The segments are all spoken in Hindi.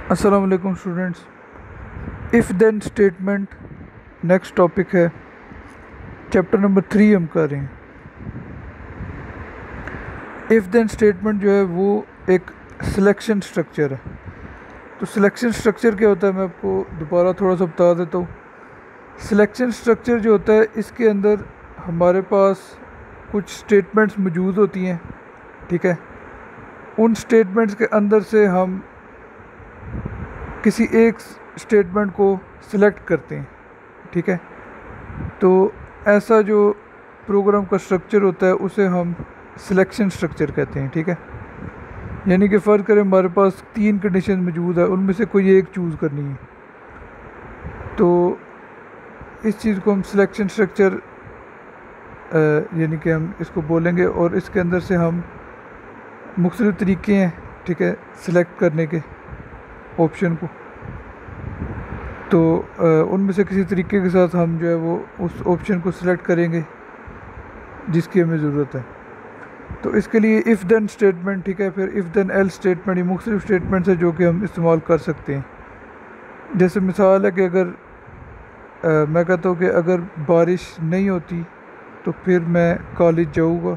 अस्सलाम वालेकुम students. If then statement next topic है। चैप्टर नंबर 3 हम कर रहे हैं। इफ़ देन स्टेटमेंट जो है वो एक सिलेक्शन स्ट्रक्चर है। तो सिलेक्शन स्ट्रक्चर क्या होता है मैं आपको दोबारा थोड़ा सा बता देता हूँ। सिलेक्शन स्ट्रक्चर जो होता है इसके अंदर हमारे पास कुछ स्टेटमेंट्स मौजूद होती हैं, ठीक है। उन स्टेटमेंट्स के अंदर से हम किसी एक स्टेटमेंट को सिलेक्ट करते हैं, ठीक है। तो ऐसा जो प्रोग्राम का स्ट्रक्चर होता है उसे हम सिलेक्शन स्ट्रक्चर कहते हैं, ठीक है। यानी कि फ़र्ज़ करें हमारे पास 3 कंडीशन मौजूद है, उनमें से कोई एक चूज़ करनी है। तो इस चीज़ को हम सिलेक्शन स्ट्रक्चर यानी कि हम इसको बोलेंगे, और इसके अंदर से हम मुख्तलिफ़ तरीके हैं, ठीक है, सिलेक्ट करने के ऑप्शन को। तो उनमें से किसी तरीके के साथ हम जो है वो उस ऑप्शन को सिलेक्ट करेंगे जिसकी हमें ज़रूरत है। तो इसके लिए इफ़ देन स्टेटमेंट, ठीक है, फिर इफ़ देन एल्स स्टेटमेंट, ये मुख्तलिफ़ स्टेटमेंट्स है जो कि हम इस्तेमाल कर सकते हैं। जैसे मिसाल है कि अगर मैं कहता हूँ कि अगर बारिश नहीं होती तो फिर मैं कॉलेज जाऊँगा,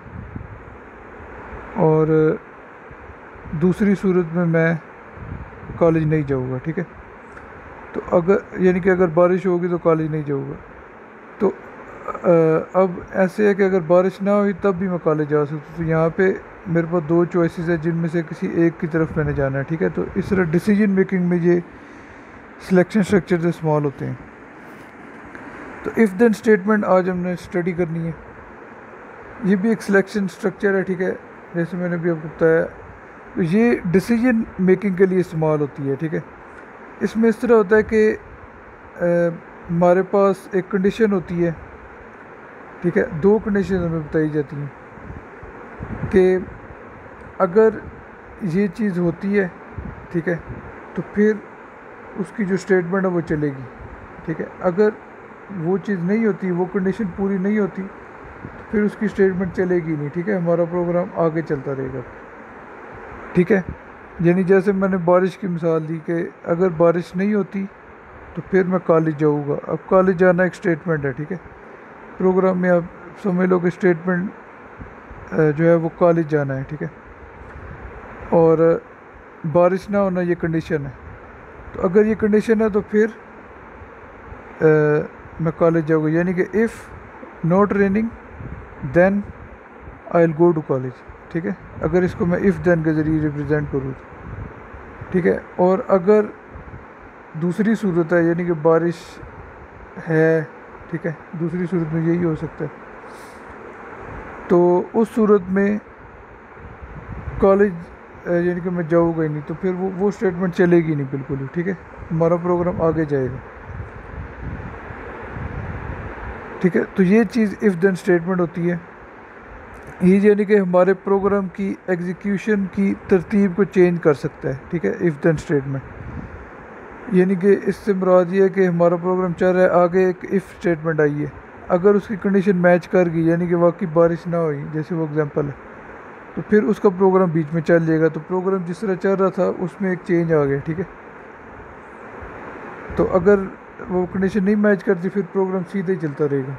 और दूसरी सूरत में मैं कॉलेज नहीं जाऊँगा, ठीक है। तो अगर यानी कि अगर बारिश होगी तो कॉलेज नहीं जाऊँगा। तो अब ऐसे है कि अगर बारिश ना हुई तब भी मैं कॉलेज जा सकता हूँ। तो यहाँ पे मेरे पास 2 चॉइसेस है जिनमें से किसी एक की तरफ मैंने जाना है, ठीक है। तो इस तरह डिसीजन मेकिंग में ये सिलेक्शन स्ट्रक्चर इस्तेमाल होते हैं। तो इफ़ देन स्टेटमेंट आज हमने स्टडी करनी है। ये भी एक सिलेक्शन स्ट्रक्चर है, ठीक है, जैसे मैंने भी आपको बताया। तो ये डिसीजन मेकिंग के लिए इस्तेमाल होती है, ठीक है। इसमें इस तरह होता है कि हमारे पास एक कंडीशन होती है, ठीक है। 2 कंडीशन हमें बताई जाती हैं कि अगर ये चीज़ होती है, ठीक है, तो फिर उसकी जो स्टेटमेंट है वो चलेगी, ठीक है। अगर वो चीज़ नहीं होती, वो कंडीशन पूरी नहीं होती, तो फिर उसकी स्टेटमेंट चलेगी नहीं, ठीक है। हमारा प्रोग्राम आगे चलता रहेगा, ठीक है। यानी जैसे मैंने बारिश की मिसाल दी कि अगर बारिश नहीं होती तो फिर मैं कॉलेज जाऊँगा। अब कॉलेज जाना एक स्टेटमेंट है, ठीक है। प्रोग्राम में आप समझ लो कि स्टेटमेंट जो है वो कॉलेज जाना है, ठीक है, और बारिश ना होना ये कंडीशन है। तो अगर ये कंडीशन है तो फिर मैं कॉलेज जाऊँगा। यानी कि if not raining then I will go to college, ठीक है। अगर इसको मैं इफ़ देन के ज़रिए रिप्रेजेंट करूँ, ठीक है। और अगर दूसरी सूरत है, यानी कि बारिश है, ठीक है, दूसरी सूरत में यही हो सकता है। तो उस सूरत में कॉलेज यानी कि मैं जाऊँगा ही नहीं, तो फिर वो स्टेटमेंट चलेगी नहीं बिल्कुल ही, ठीक है। हमारा प्रोग्राम आगे जाएगा, ठीक है। तो ये चीज़ इफ़ देन स्टेटमेंट होती है। ये यानी कि हमारे प्रोग्राम की एग्जीक्यूशन की तरतीब को चेंज कर सकता है, ठीक है, इफ़ देन स्टेटमेंट। यानी कि इससे मुराद ये है कि हमारा प्रोग्राम चल रहा है, आगे एक इफ़ स्टेटमेंट आई है, अगर उसकी कंडीशन मैच कर गई, यानी कि वाकई बारिश ना हुई, जैसे वो एग्जांपल है, तो फिर उसका प्रोग्राम बीच में चल जाएगा। तो प्रोग्राम जिस तरह चल रहा था उसमें एक चेंज आ गया, ठीक है। तो अगर वो कंडीशन नहीं मैच करती फिर प्रोग्राम सीधे ही चलता रहेगा,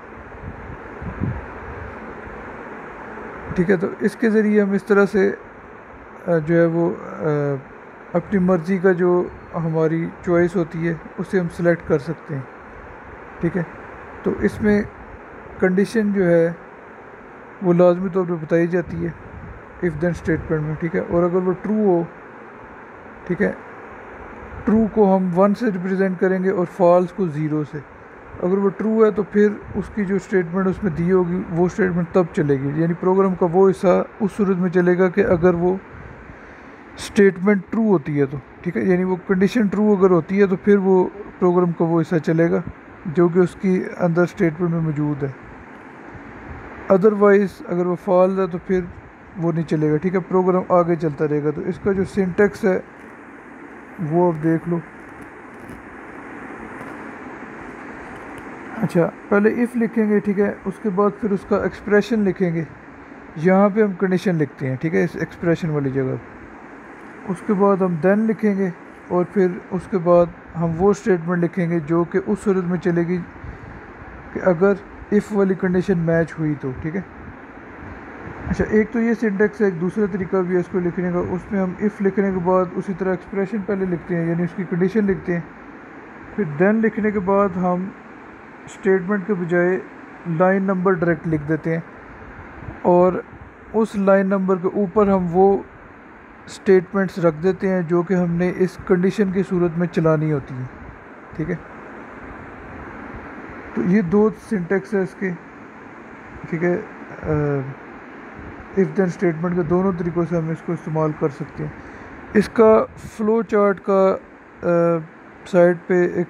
ठीक है। तो इसके ज़रिए हम इस तरह से जो है वो अपनी मर्ज़ी का जो हमारी चॉइस होती है उसे हम सिलेक्ट कर सकते हैं, ठीक है। तो इसमें कंडीशन जो है वो लाजमी तौर पे बताई जाती है इफ़ देन स्टेटमेंट में, ठीक है। और अगर वो ट्रू हो, ठीक है, ट्रू को हम 1 से रिप्रेजेंट करेंगे और फॉल्स को 0 से। अगर वो ट्रू है तो फिर उसकी जो स्टेटमेंट उसमें दी होगी वो स्टेटमेंट तब चलेगी, यानी प्रोग्राम का वो हिस्सा उस सूरत में चलेगा कि अगर वो स्टेटमेंट ट्रू होती है तो, ठीक है। यानी वो कंडीशन ट्रू अगर होती है तो फिर वो प्रोग्राम का वो हिस्सा चलेगा जो कि उसकी अंदर स्टेटमेंट में मौजूद है। अदरवाइज़ अगर वो फॉल्स है तो फिर वो नहीं चलेगा, ठीक है, प्रोग्राम आगे चलता रहेगा। तो इसका जो सिंटेक्स है वो आप देख लो। अच्छा, पहले इफ़ लिखेंगे, ठीक है, उसके बाद फिर उसका एक्सप्रेशन लिखेंगे। यहाँ पे हम कंडीशन लिखते हैं, ठीक है, इस एक्सप्रेशन वाली जगह। उसके बाद हम देन लिखेंगे और फिर उसके बाद हम वो स्टेटमेंट लिखेंगे जो कि उस सूरत में चलेगी कि अगर इफ़ वाली कंडीशन मैच हुई तो, ठीक है। अच्छा, एक तो ये सिंटेक्स है, एक दूसरा तरीका भी है इसको लिखने का। उसमें हम इफ़ लिखने के बाद उसी तरह एक्सप्रेशन पहले लिखते हैं, यानी उसकी कंडीशन लिखते हैं, फिर देन लिखने के बाद हम स्टेटमेंट के बजाय लाइन नंबर डायरेक्ट लिख देते हैं, और उस लाइन नंबर के ऊपर हम वो स्टेटमेंट्स रख देते हैं जो कि हमने इस कंडीशन की सूरत में चलानी होती है, ठीक है। तो ये दो सिंटेक्स है इसके, ठीक है। इफ़ देन स्टेटमेंट के दोनों तरीक़ों से हम इसको इस्तेमाल कर सकते हैं। इसका फ़्लो चार्ट का साइड पे एक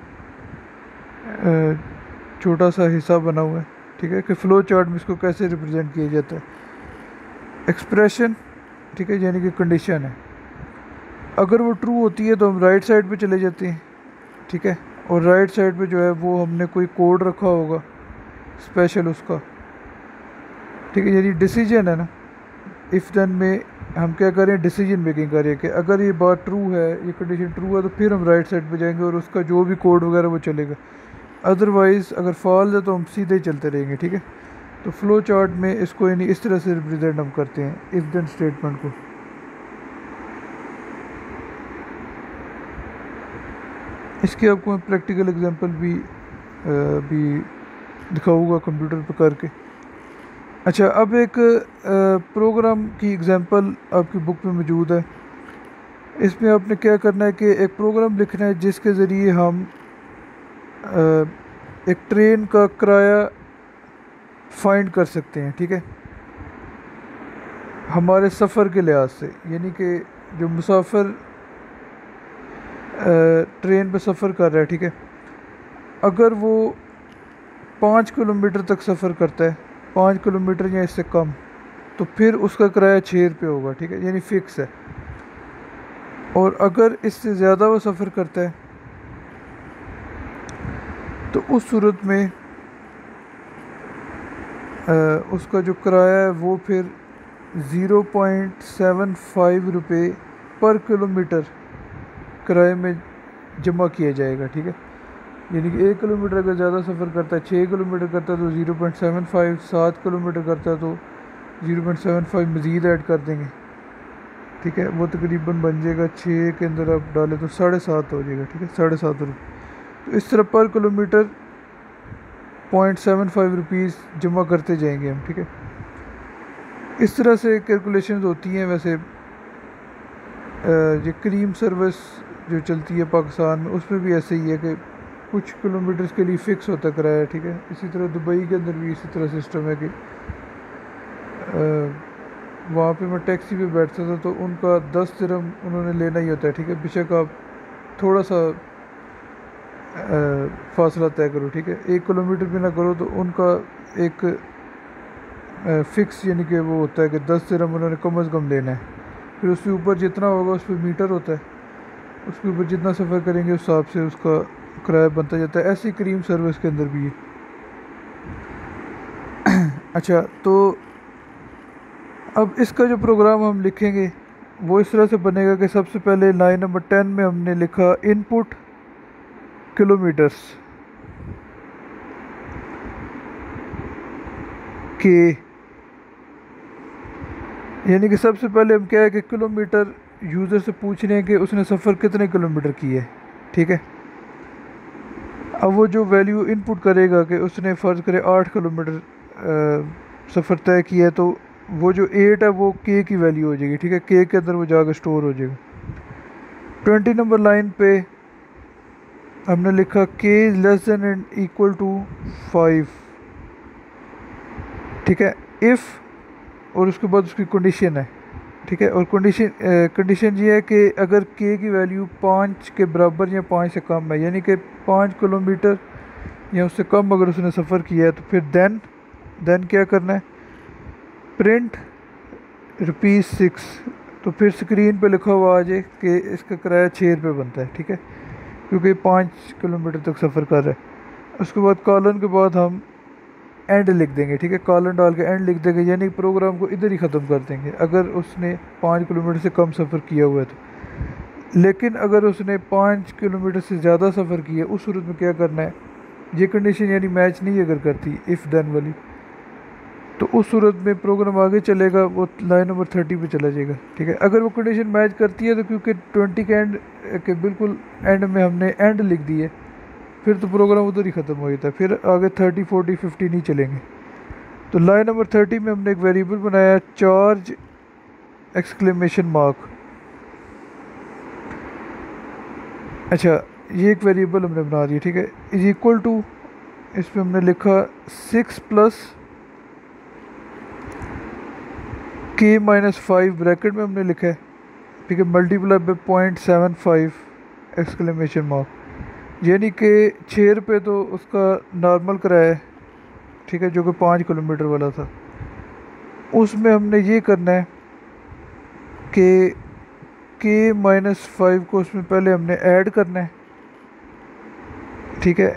छोटा सा हिस्सा बना हुआ है, ठीक है, कि फ़्लो चार्ट में इसको कैसे रिप्रेजेंट किया जाता है। एक्सप्रेशन, ठीक है, यानी कि कंडीशन है, अगर वो ट्रू होती है तो हम राइट साइड पे चले जाते हैं, ठीक है, और राइट साइड पे जो है वो हमने कोई कोड रखा होगा स्पेशल उसका, ठीक है। यानी डिसीजन है ना, इफ़ देन में हम क्या करें, डिसीजन मेकिंग करें कि अगर ये बात ट्रू है, ये कंडीशन ट्रू है, तो फिर हम राइट साइड पे जाएंगे और उसका जो भी कोड वगैरह वो चलेगा। अदरवाइज़ अगर फॉल्स है तो हम सीधे ही चलते रहेंगे, ठीक है। तो फ़्लो चार्ट में इसको यानी इस तरह से रिप्रेजेंट हम करते हैं इफ़ देन स्टेटमेंट को। इसके आपको मैं प्रैक्टिकल एग्जांपल भी दिखाऊंगा कंप्यूटर पर करके। अच्छा, अब एक प्रोग्राम की एग्जांपल आपकी बुक में मौजूद है। इसमें आपने क्या करना है कि एक प्रोग्राम लिखना है जिसके ज़रिए हम एक ट्रेन का किराया फाइंड कर सकते हैं, ठीक है, हमारे सफ़र के लिहाज से। यानी कि जो मुसाफिर ट्रेन पे सफ़र कर रहा है, ठीक है, अगर वो 5 किलोमीटर तक सफ़र करता है, 5 किलोमीटर या इससे कम, तो फिर उसका किराया 6 रुपये होगा, ठीक है, यानी फ़िक्स है। और अगर इससे ज़्यादा वो सफ़र करता है तो उस सूरत में उसका जो किराया है वो फिर 0.75 रुपये पर किलोमीटर किराए में जमा किया जाएगा, ठीक है। यानी कि 1 किलोमीटर अगर ज़्यादा सफ़र करता है, 6 किलोमीटर करता है तो 0.75, 7 किलोमीटर करता है तो 0.75 मज़ीद ऐड कर देंगे, ठीक है। वो तकरीबन बन जाएगा 6 के अंदर आप डालें तो 7.5 हो जाएगा, ठीक है, 7.5 रुपये। तो इस तरह पर किलोमीटर 0.75 रुपीज़ जमा करते जाएंगे हम, ठीक है। इस तरह से कैलकुलेशंस होती हैं। वैसे ये क्रीम सर्विस जो चलती है पाकिस्तान में, उसमें भी ऐसे ही है कि कुछ किलोमीटर्स के लिए फ़िक्स होता है किराया, ठीक है। इसी तरह दुबई के अंदर भी इसी तरह सिस्टम है कि वहाँ पे मैं टैक्सी पे बैठता था तो उनका 10 दिरहम उन्होंने लेना ही होता है, ठीक है, बेशक आप थोड़ा सा फासला तय करो, ठीक है, 1 किलोमीटर भी ना करो, तो उनका एक फ़िक्स यानी कि वो होता है कि 10 दिरहम उन्होंने कम से कम लेना है। फिर उसके ऊपर जितना होगा उस पर मीटर होता है, उसके ऊपर जितना सफ़र करेंगे उस हिसाब से उसका किराया बनता जाता है। ऐसी क्रीम सर्विस के अंदर भी है। अच्छा, तो अब इसका जो प्रोग्राम हम लिखेंगे वो इस तरह से बनेगा कि सबसे पहले लाइन नंबर 10 में हमने लिखा इनपुट किलोमीटर्स के, यानी कि सबसे पहले हम क्या है कि किलोमीटर यूज़र से पूछ रहे हैं कि उसने सफ़र कितने किलोमीटर की है, ठीक है। अब वो जो वैल्यू इनपुट करेगा कि उसने फ़र्ज़ करे 8 किलोमीटर सफ़र तय किया है, तो वो जो 8 है वो के की वैल्यू हो जाएगी, ठीक है, के के अंदर वो जाकर स्टोर हो जाएगा। 20 नंबर लाइन पे हमने लिखा K less than and equal to 5, ठीक है, इफ़, और उसके बाद उसकी कंडीशन है, ठीक है। और कंडीशन ये है कि अगर के की वैल्यू 5 के बराबर या 5 से कम है, यानी कि 5 किलोमीटर या उससे कम अगर उसने सफ़र किया है, तो फिर देन क्या करना है, प्रिंट ₹6। तो फिर स्क्रीन पे लिखा हुआ आ जाए कि इसका किराया 6 रुपये बनता है, ठीक है, क्योंकि 5 किलोमीटर तक सफ़र कर रहा है। उसके बाद कॉलन के बाद हम एंड लिख देंगे, ठीक है, कॉलन डाल के एंड लिख देंगे, यानी प्रोग्राम को इधर ही ख़त्म कर देंगे अगर उसने 5 किलोमीटर से कम सफ़र किया हुआ है तो। लेकिन अगर उसने 5 किलोमीटर से ज़्यादा सफ़र किया उस सूरत में क्या करना है, ये कंडीशन यानी मैच नहीं अगर करती इफ़ देन वाली, तो उस सूरत में प्रोग्राम आगे चलेगा, वो लाइन नंबर 30 पे चला जाएगा। ठीक है, अगर वो कंडीशन मैच करती है तो क्योंकि 20 के एंड के बिल्कुल एंड में हमने एंड लिख दी है, फिर तो प्रोग्राम उधर ही ख़त्म हो जाता है, फिर आगे 30 40 50 नहीं चलेंगे। तो लाइन नंबर 30 में हमने एक वेरिएबल बनाया चार्ज एक्सक्लेमेशन मार्क। अच्छा, ये एक वेरिएबल हमने बना दिया। ठीक है, इज इक्वल टू, इस पर हमने लिखा 6 प्लस के माइनस 5 ब्रैकेट में हमने लिखा है। ठीक है, मल्टीप्लाई बाई 0.75 एक्सक्लेमेशन मार्क, यानी कि 6 रुपये तो उसका नॉर्मल किराया है। ठीक है, जो कि 5 किलोमीटर वाला था, उसमें हमने ये करना है कि के माइनस 5 को उसमें पहले हमने ऐड करना है। ठीक है,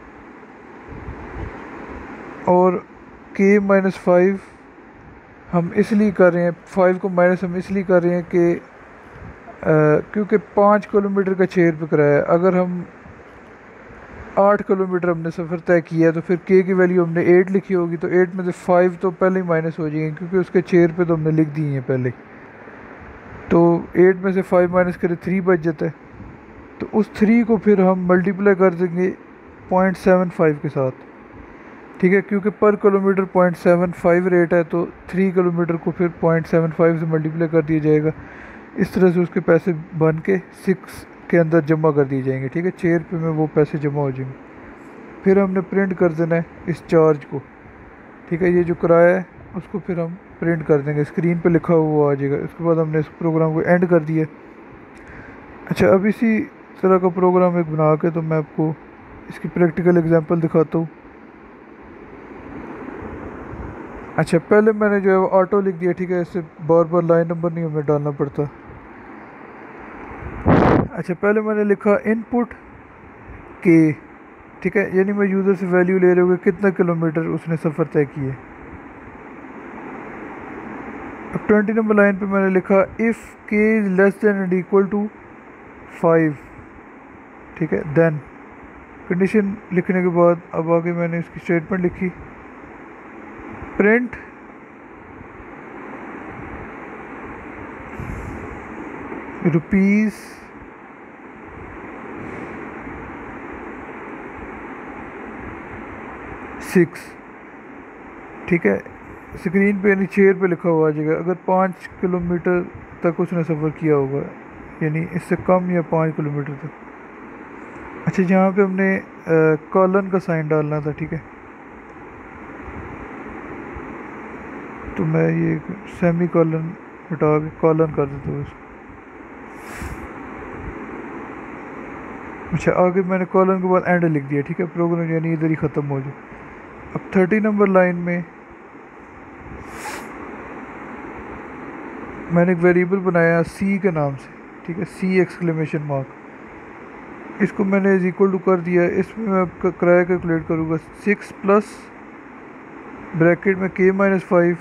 और के माइनस 5 हम इसलिए कर रहे हैं, 5 को माइनस हम इसलिए कर रहे हैं कि क्योंकि 5 किलोमीटर का 6 रुपये किराया है। अगर हम 8 किलोमीटर हमने सफ़र तय किया है तो फिर के की वैल्यू हमने 8 लिखी होगी, तो 8 में से 5 तो पहले ही माइनस हो जाएंगे क्योंकि उसके 6 रुपये तो हमने लिख दिए हैं पहले। तो 8 में से 5 माइनस करें 3 बच जाता है। तो उस 3 को फिर हम मल्टीप्लाई कर देंगे 0.75 के साथ। ठीक है, क्योंकि पर किलोमीटर 0.75 रेट है, तो 3 किलोमीटर को फिर 0.75 से मल्टीप्लाई कर दिया जाएगा। इस तरह से उसके पैसे बन के 6 के अंदर जमा कर दिए जाएंगे। ठीक है, 6 रुपये में वो पैसे जमा हो जाएंगे। फिर हमने प्रिंट कर देना है इस चार्ज को। ठीक है, ये जो किराया है उसको फिर हम प्रिंट कर देंगे, स्क्रीन पे लिखा हुआ आ जाएगा। उसके बाद हमने इस प्रोग्राम को एंड कर दिया। अच्छा, अब इसी तरह का प्रोग्राम एक बना के तो मैं आपको इसकी प्रैक्टिकल एग्जांपल दिखाता हूँ। अच्छा, पहले मैंने जो है वो ऑटो लिख दिया। ठीक है, इससे बार बार लाइन नंबर नहीं हमें डालना पड़ता। अच्छा, पहले मैंने लिखा इनपुट के। ठीक है, यानी मैं यूज़र से वैल्यू ले रहा हूँ कि कितना किलोमीटर उसने सफ़र तय किया। अब 20 नंबर लाइन पे मैंने लिखा if K is less than and equal to 5। ठीक है, देन कंडीशन लिखने के बाद अब आगे मैंने इसकी स्टेटमेंट लिखी, प्रिंट रुपीज़ 6। ठीक है, स्क्रीन पे यानी 6 पे लिखा हुआ आ जाएगा अगर 5 किलोमीटर तक उसने सफ़र किया होगा, यानी इससे कम या 5 किलोमीटर तक। अच्छा, यहाँ पे हमने कॉलन का साइन डालना था। ठीक है, तो मैं ये सेमी कॉलन हटा के कॉलन कर देता हूँ इसको। अच्छा, आगे मैंने कॉलन के बाद एंड लिख दिया। ठीक है, प्रोग्राम यानी इधर ही ख़त्म हो जाए। अब 30 नंबर लाइन में मैंने एक वेरिएबल बनाया सी के नाम से। ठीक है, सी एक्सक्लेमेशन मार्क, इसको मैंने इज इक्वल टू कर दिया। इसमें मैं किराया कैलकुलेट करूँगा 6 प्लस ब्रैकेट में के माइनस 5,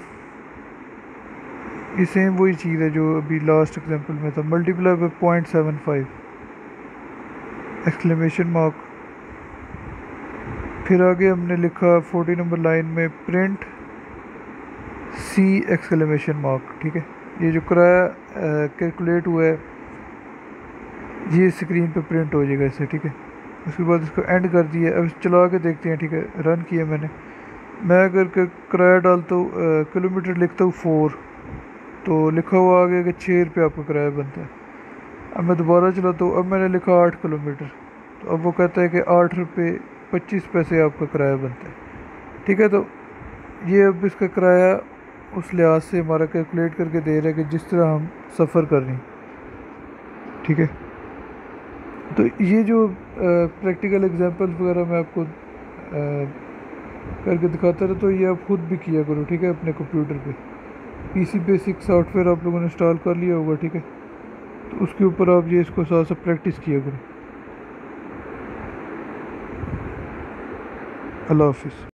ये सेम वही चीज़ है जो अभी लास्ट एग्जांपल में था, मल्टीप्लाई बाई 0.75 एक्सक्लेमेशन मार्क। फिर आगे हमने लिखा 40 नंबर लाइन में प्रिंट सी एक्सक्लेमेशन मार्क। ठीक है, ये जो किराया कैलकुलेट हुआ है ये स्क्रीन पे प्रिंट हो जाएगा इससे। ठीक है, उसके बाद इसको एंड कर दिया। अब चला के देखते हैं। ठीक है, रन किया मैं अगर किराया डालता हूँ किलोमीटर लिखता हूँ 4, तो लिखा हुआ आ गया कि 6 रुपये आपका किराया बनता है। अब मैं दोबारा चलाता हूँ, अब मैंने लिखा 8 किलोमीटर, तो अब वो कहता है कि 8 रुपये 25 पैसे आपका किराया बनता है। ठीक है, तो ये अब इसका किराया उस लिहाज से हमारा कैलकुलेट करके दे रहा है कि जिस तरह हम सफ़र कर रहे हैं। ठीक है, तो ये जो प्रैक्टिकल एग्जांपल्स वगैरह मैं आपको करके दिखाता रहा, तो ये आप खुद भी किया करो। ठीक है, अपने कंप्यूटर पे पीसी बेसिक सॉफ्टवेयर आप लोगों ने इंस्टॉल कर लिया होगा। ठीक है, तो उसके ऊपर आप ये इसको साथ साथ प्रैक्टिस किया करो। अल्लाह हाफिज़।